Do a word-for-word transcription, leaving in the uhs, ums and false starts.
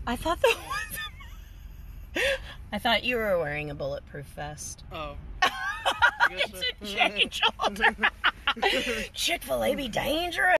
I thought that was... I thought you were wearing a bulletproof vest. Oh. It's a change order. Chick Fil A be dangerous.